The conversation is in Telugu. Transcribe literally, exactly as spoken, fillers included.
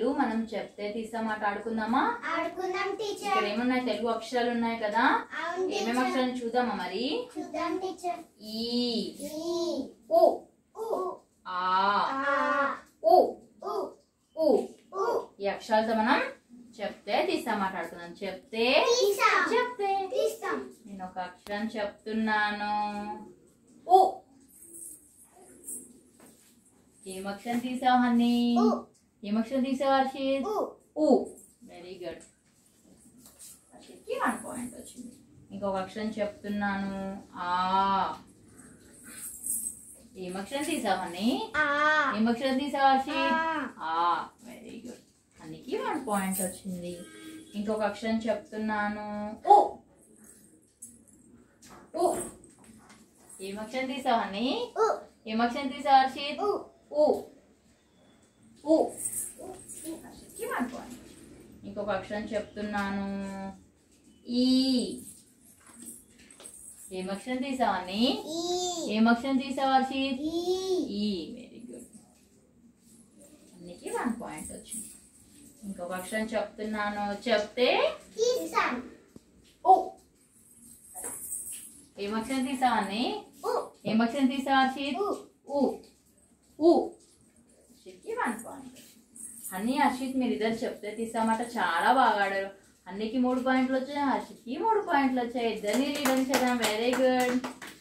పిల్లలు మనం చెప్తే తీసామాట ఆడుకుందామా? ఆడుకుందాం టీచర్. ఇక్కడ ఏమున్నాయి? తెలుగు అక్షరాలు ఉన్నాయి కదా, ఏమేమి అక్షరాలు చూద్దామా మరి? చూద్దాం టీచర్. ఈ, ఈ, ఉ, ఉ, ఆ, ఆ, ఉ, ఉ, ఉ. ఉ. ఈ అక్షరాలతో మనం చెప్తే తీసామాట ఆడుకుందాం. చెప్తే తీసాం. చెప్తే తీస్తాం. నేను ఒక అక్షరం చెప్తున్నాను. ఉ. ఏం అక్షరం తీసావు హన్నీ? ఉ. ఏం అక్షరం తీసావు హర్షిత్? ఉ. ఉ. Very good. హర్షిత్కి వన్ పాయింట్ వచ్చింది. ఇంకొక అక్షరం చెప్తున్నాను. ఆ. ఏం అక్షరం తీసావు హన్నీ? ఆ. ఏం అక్షరం తీసావు హర్షిత్? ఆ. ఆ. Very good. హన్నీకి వన్ పాయింట్ వచ్చింది. ఇంకొక అక్షరం చెప్తున్నాను. ఓ. ఓ. ఏం అక్షరం తీసావు హన్నీ? ఉ. ఏం అక్షరం తీసావు హర్షిత్? ఉ. ఊ. ఊ. హర్షిత్కి వన్ పాయింట్. ఇంకొక అక్షరం చెప్తున్నాను. ఈ. ఏం అక్షరం తీసావు హన్నీ? ఈ. ఏం అక్షరం తీసావు హర్షిత్? ఈ. ఈ. Very good. అన్నికి వన్ పాయింట్ వచ్చింది. ఇంకొక అక్షరం చెప్తున్నాను. చెప్తే తీస్తాం. ఓ. ఏం అక్షరం తీసావు అన్ని? ఉ. ఏం అక్షరం తీసావు హర్షిత్? ఉ. ఊ. ఊ. హర్షిత్కి వన్ పాయింట్. అన్ని హర్షిత్ మీరు ఇద్దరు చెప్తే తీసామాట చాలా బాగా ఆడారు. అన్నికి మూడు పాయింట్లు వచ్చాయి, హర్షిత్కి మూడు పాయింట్లు వచ్చాయి. ఇద్దరిని లీడర్ చేద్దాం. Very good.